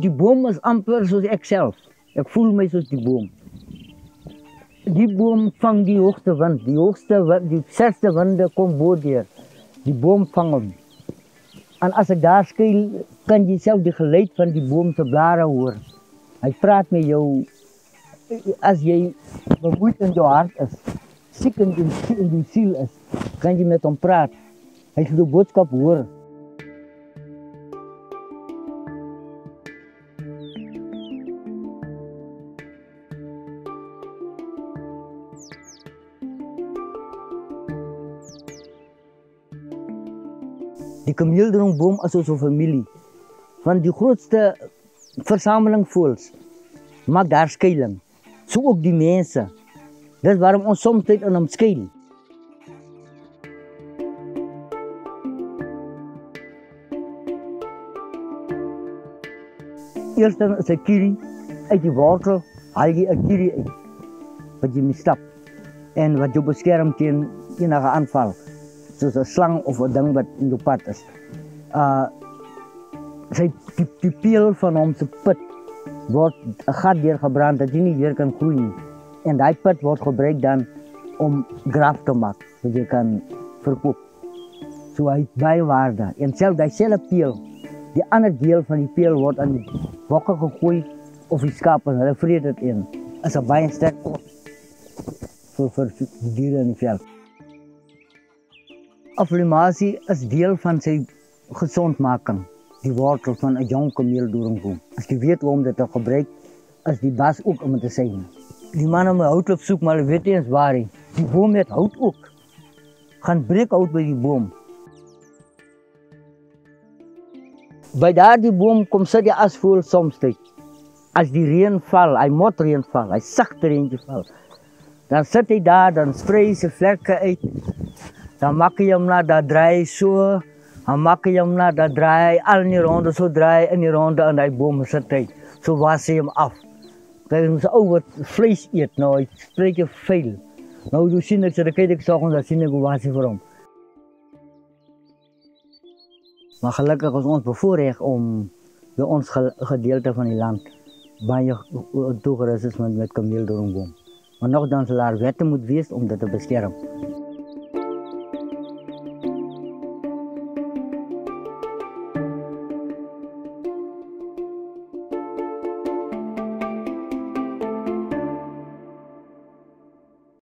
die boom is amper soos ek self. Ek voel my soos die boom. Die boom vang die hoogste wind. Die hoogste wind, die sterkste winde kom bo deur. Die boom vang hom. En as ek daar skuil, kan jy self die geluid van die boom se blare hoor. Hy praat met jou. As jy bemoeid in jou hart is, siek in die siel is, kan jy met hom praat. Hy sal jou boodskap hoor. Die kameeldoringboom is ons familie. Van die grootste versameling voëls maak daar skuiling. So ook die mense. Dis waarom ons soms tyd in hom skuil. Eerstens is 'n kierie uit die wortel, haal jy 'n kierie uit wat jy mee stap en wat jou beskerm teen enige aanval, soos 'n slang of 'n ding wat in jou pad is. Die peel van hom se pit word 'n gat deurgebrand dat hy nie weer kan groei nie. En daai pit word gebruik dan om graf te maak, wat jy kan verkoop. So hy het baie waarde. En self daai selfe peel, die ander deel van die peel word aan die bokke gegooi of die skape, hulle vreet dit in. Is 'n baie sterk kos vir die diere in die veld. Affirmasie is deel van sy gesondmaking. Die wortel van 'n jong kameeldoringboom. As jy weet hoe om dit te gebruik, is die bas ook om te sê. Die man om 'n houtloop soek, maar hulle weet nie eens waar nie. Die boom het hout ook. Gaan breek hout by die boom. By daardie boom kom sit die asvoël soms tyd. As die reën val, hy motreën val, hy sagte reentjie val. Dan sit hy daar, dan sprei hy sy vlekke uit. Dan maak hy hom na, dan draai hy so. Dan maak hy hom na, dan draai hy al in die ronde, so draai hy in die ronde en hy boom sit hy. So was hy hom af. Kijk, ons ou wat vlees eet, nou, hy spreek je veel. Nou, jy sien ek, so dan kyk ek s'oggends, dan sien ek hoe was hy vir hom. Maar gelukkig is ons bevoorrecht om by ons gedeelte van die land baie toegerust is met kameeldoringboom. Maar nogtans sal daar wette moet wees om dit te beskerm.